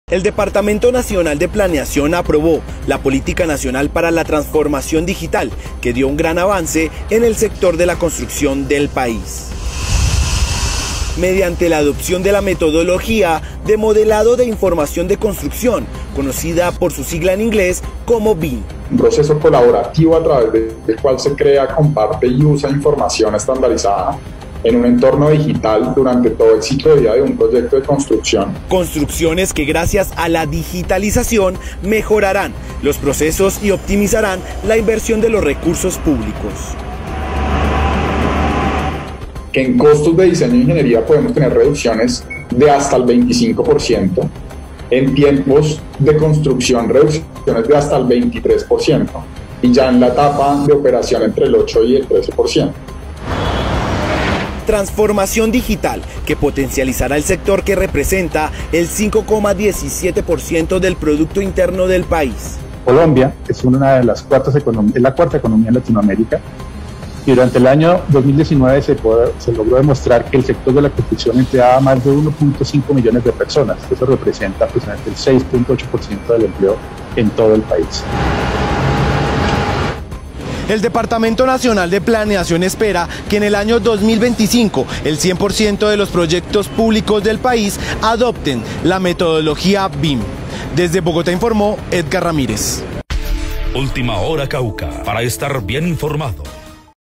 El Departamento Nacional de Planeación aprobó la Política Nacional para la Transformación Digital, que dio un gran avance en el sector de la construcción del país. Mediante la adopción de la metodología de modelado de información de construcción, conocida por su sigla en inglés como BIM. Un proceso colaborativo a través del cual se crea, comparte y usa información estandarizada en un entorno digital durante todo el ciclo de vida de un proyecto de construcción. Construcciones que gracias a la digitalización mejorarán los procesos y optimizarán la inversión de los recursos públicos. Que en costos de diseño e ingeniería podemos tener reducciones de hasta el 25%, en tiempos de construcción reducciones de hasta el 23%, y ya en la etapa de operación entre el 8 y el 13%. Transformación digital que potencializará el sector que representa el 5,17% del Producto Interno del país. Colombia es una de las la cuarta economía en Latinoamérica, y durante el año 2019 se logró demostrar que el sector de la construcción empleaba más de 1.5 millones de personas. Eso representa aproximadamente el 6.8% del empleo en todo el país. El Departamento Nacional de Planeación espera que en el año 2025 el 100% de los proyectos públicos del país adopten la metodología BIM. Desde Bogotá informó Edgar Ramírez. Última Hora Cauca, para estar bien informado.